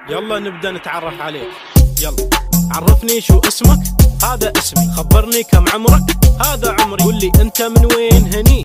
يلا نبدأ نتعرف عليك. يلا عرفني شو اسمك؟ هذا اسمي. خبرني كم عمرك؟ هذا عمري. قول لي انت من وين هني؟